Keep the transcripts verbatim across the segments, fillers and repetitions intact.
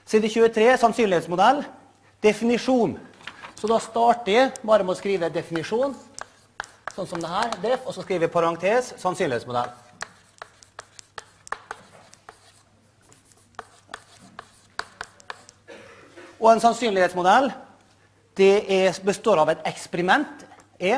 Side tjuetre, sannsynlighetsmodell, definisjon. Så da starter jeg bare med å skrive definisjon, sånn som det her, def, og så skriver jeg parentes, sannsynlighetsmodell. Og en sannsynlighetsmodell, det er, består av et eksperiment, E.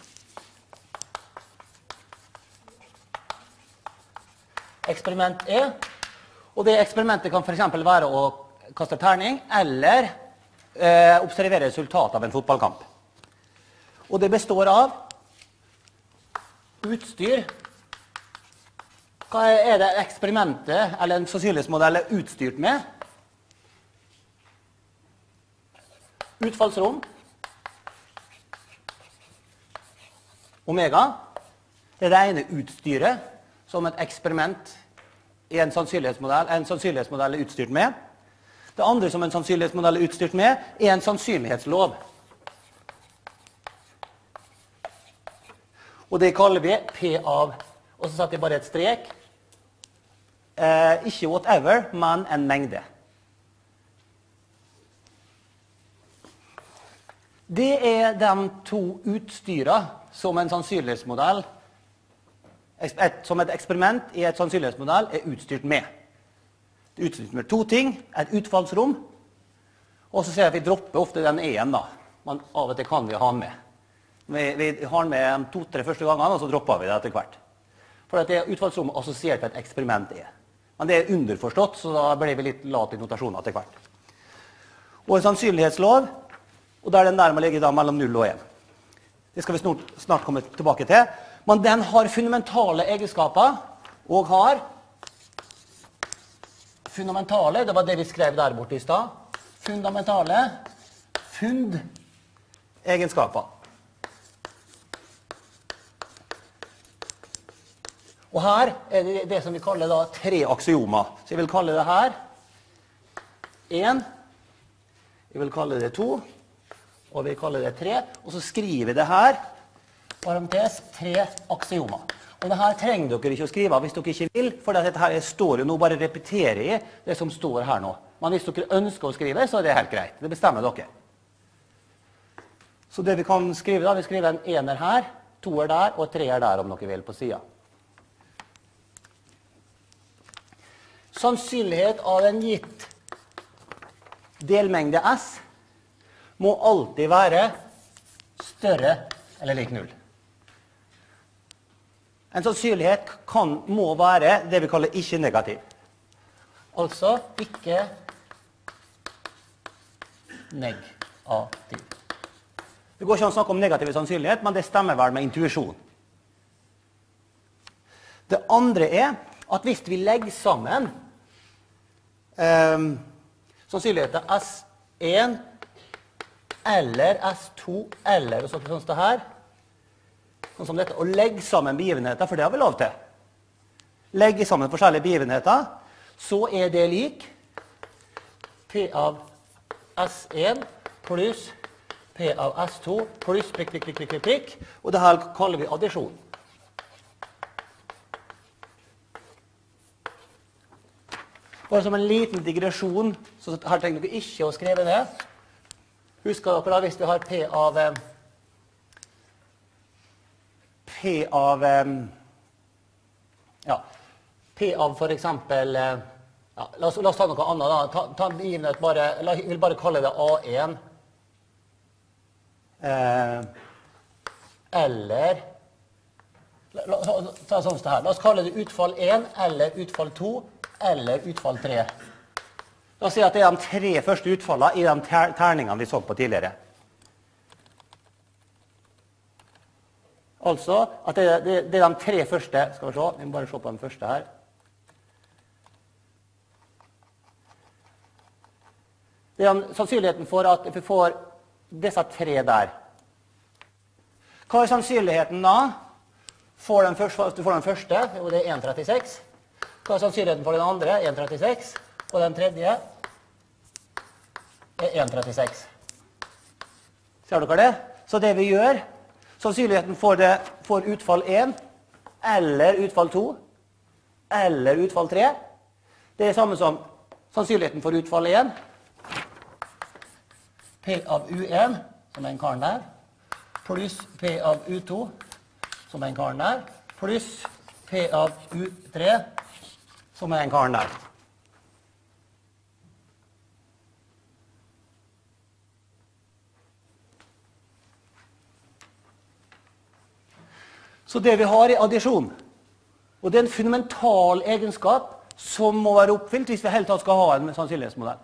Eksperiment E. Og det eksperimentet kan for eksempel være å kaste terning, eller eh, observere resultatet av en fotballkamp. Og det består av utstyr. Hva er det eksperimentet, eller en sannsynlighetsmodell, er utstyrt med? Utfallsrom. Omega. Det er det ene utstyret som et eksperiment i en sannsynlighetsmodell, en sannsynlighetsmodell er utstyrt med. Det andre som en sannsynlighetsmodell er utstyrt med, er en sannsynlighetslov. Og det kaller vi P av, og så setter jeg bare et strek. Eh, ikke whatever, men en mengde. Det er de to utstyrene som en sannsynlighetsmodell, et, som et eksperiment i et sannsynlighetsmodell er utstyrt med. Det er utstyrt med to ting, et utfallsrom, og så ser jeg at vi dropper ofte den E-en da. Men av og til kan vi ha den med. Vi, vi har den med to-tre første gangene, og så dropper vi det etter hvert. For at det er utfallsrommet assosiert til et eksperiment er. Men det er underforstått, så da blir vi litt lat i notasjonen etter hvert. Og en sannsynlighetslov, og der den der må ligge da mellom null og en. Det skal vi snart, snart komme tilbake til. Men den har fundamentale egenskaper, og har fundamentale, det var det vi skrev der borte i stad, fundamentale fund-egenskaper. Og her er det det som vi kaller da tre aksiomer. Så jeg vil kalle det her en, jeg vil kalle det to, og vi kaller det tre, og så skriver vi det her, parentes, tre aksiomer. Og det her trenger dere ikke å skrive hvis dere ikke vil, for dette her står jo nå, bare repeterer jeg det som står her nå. Men hvis dere ønsker å skrive, så er det helt greit. Det bestemmer dere. Så det vi kan skrive da, vi skriver en ener her, toer der, og treer der om dere vil på siden. Sannsynlighet av en gitt delmengde S må alltid være større eller lik null. En sannsynlighet kan, må være det vi kaller ikke negativ. Altså ikke negativ. Det går ikke an å snakke om negativ sannsynlighet, men det stemmer vel med intuisjon. Det andre er at hvis vi legger sammen eh, sannsynligheten S en eller S to eller sånn som det her, sånn som dette, og legge sammen begivenheter, for det har vi lov til. Legge sammen forskjellige begivenheter, så er det lik P av S en pluss P av S to pluss prikk, prikk, prikk, prikk, prikk, og det her kaller vi addisjon. Bare som en liten digresjon, så her trenger dere ikke å skrive det. Husker dere da, hvis vi har P av P av ja, P av for eksempel ja, la, oss, la oss ta noe annet da. Ta, ta en begivenhet bare, la, jeg vil bare kalle det A en. Eh, eller la, la, ta sånn som det her. La oss kalle det utfall en, eller utfall to, eller utfall tre. La oss si at det er de tre første utfallene i de ter terningene vi så på tidligere. Altså, at det, det, det er de tre første, skal vi se, vi må bare se på den første her. Det er sannsynligheten for at vi får disse tre der. Hva er sannsynligheten da? For den første, du får den første, og det er en komma trettiseks. Hva er sannsynligheten for den andre? en komma trettiseks. Og den tredje er en komma trettiseks. Ser dere det? Så det vi gjør, sannsynligheten for, det, for utfall en, eller utfall to, eller utfall tre, det er det samme som sannsynligheten for utfall én. P av U én, som er en karen der, pluss P av U to, som er en karen der, pluss P av U tre, som er en karen der. Så det vi har er addisjon. Og det er en fundamental egenskap som må være oppfylt hvis vi helt tatt skal ha en sannsynlighetsmodell.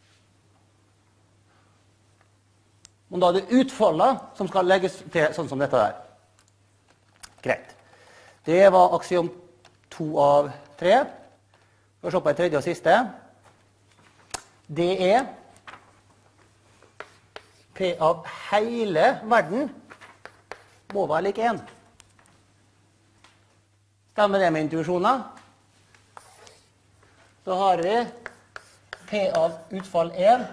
Men da er det utfallet som skal legges til sånn som dette der. Greit. Det var aksiom to av tre. Vi får se på et tredje og siste. Det er P av hele verden må være lik én. Stemmer det med intuisjoner? Da har vi P av utfall én,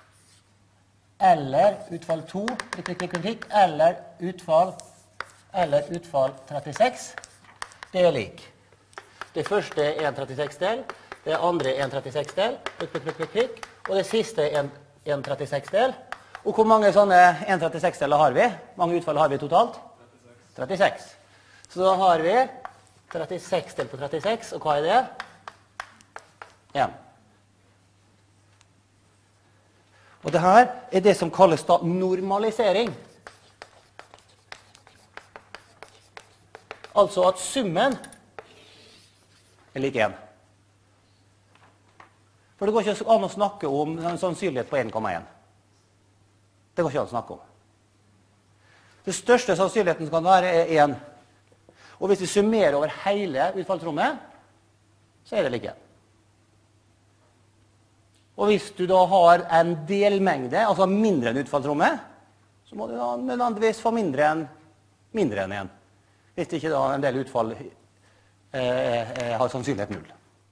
eller utfall to, klikk, klikk, klikk, eller utfall, eller utfall trettiseks. Det er lik. Det første er en trettiseks-del, det andre er en trettiseks-del, klikk, klikk, klikk, klikk, og det siste er en trettiseks-del. Og hvor mange sånne en trettiseks-deler har vi? Hvor mange utfall har vi totalt? trettiseks. Så da har vi trettiseks delt på trettiseks, og hva er det? én. Og det her er det som kalles da normalisering. Altså at summen er lik én. For det går ikke an å snakke om en sannsynlighet på én komma én. Det går ikke an å snakke om. Det største sannsynligheten som kan være er én. Og hvis vi summerer over hele utfallsrommet, så er det like. Og hvis du da har en delmengde, altså mindre enn utfallsrommet, så må du da nødvendigvis få mindre enn mindre enn én. Hvis ikke da en del utfall eh, eh, har sannsynlighet null.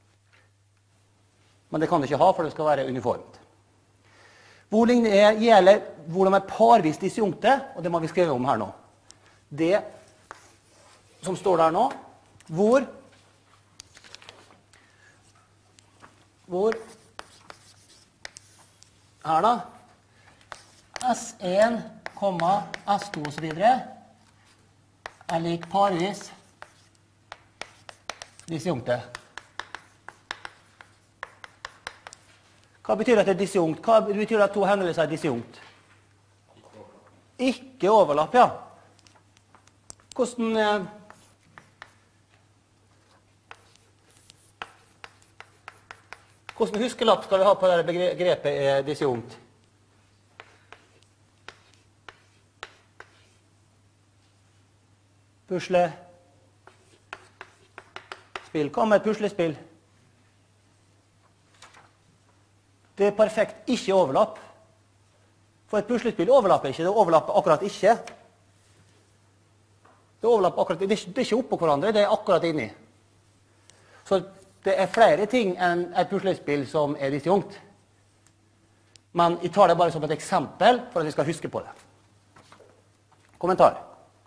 Men det kan det ikke ha, for det skal være uniformt. Hvor det gjelder hvordan er parvis disjunkte, og det må vi skrive om her nå. Det som står der nå, hvor, hvor, her da, S én, S to og så videre, er lik parvis disjunkte. Hva betyr det at det er disjunkt? Hva betyr det at to hendelser er disjunkt? Ikke overlapp, ja. Hvordan... Eh, Hvordan huskelapp skal vi ha på dette begrepet er disjunkt? Puslespill. Hva med et puslespill? Det er perfekt ikke overlapp. For et puslespill overlapper ikke, det overlapper akkurat ikke. Det overlapper akkurat, det er ikke oppå hverandre, det er akkurat inni. Så det er flere ting enn et puslespill som er disjunkt. Men jeg tar det bare som et eksempel for at vi skal huske på det. Kommentar.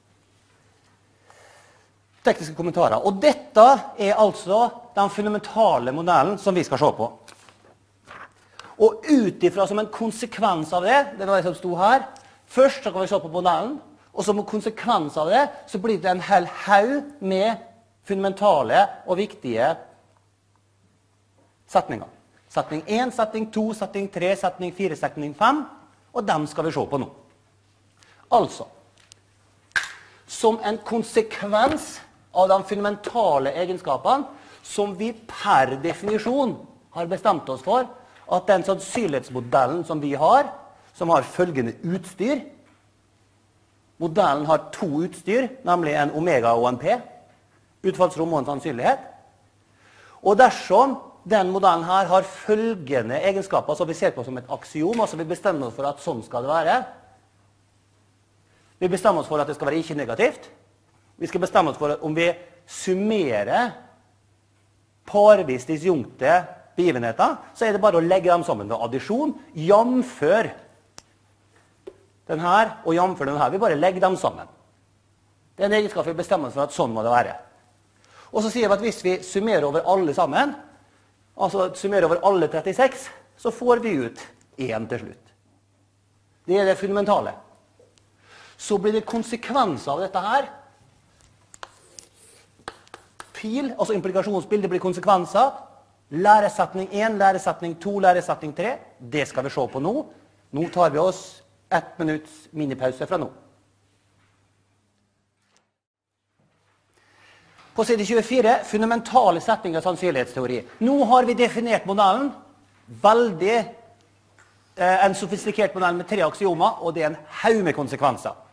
Tekniske kommentarer. Og dette er altså den fundamentale modellen som vi skal se på. Og utifra som en konsekvens av det, det var det som stod her, først så kan vi se på modellen, og som en konsekvens av det, så blir det en hel haug med fundamentale og viktige setninger. Setning én, setning to, setning tre, setning fire, setning fem, og dem skal vi se på nå. Altså, som en konsekvens av de fundamentale egenskapene, som vi per definisjon har bestemt oss for, at den sannsynlighetsmodellen som vi har, som har følgende utstyr, modellen har to utstyr, nemlig en omega og en p, utfallsrom og en sannsynlighet, og dersom den modellen her har følgende egenskaper som vi ser på som et aksiom, altså vi bestemmer oss for at sånn skal det være. Vi bestemmer oss for at det skal være ikke negativt. Vi skal bestemme oss for at om vi summerer parvis disjunkte begivenheter, så er det bare å legge dem sammen ved addisjon, jamfør den her og jamfør den her. Vi bare legger dem sammen. Det er en egenskap vi bestemmer oss for at sånn må det være. Og så sier vi at hvis vi summerer over alle sammen, altså summerer over alle trettiseks, så får vi ut én til slutt. Det er det fundamentale. Så blir det konsekvenser av dette her. Pil, altså implikasjonsbildet blir konsekvenser. Læresetning én, læresetning to, læresetning tre. Det skal vi se på nå. Nå tar vi oss ett minutts minipause fra nå. På side tjuefire, fundamentale setninger av sannsynlighetsteori. Nå har vi definert modellen. Veldig, eh, en sofistikert modell med tre aksiomer, og det er en haug med konsekvenser.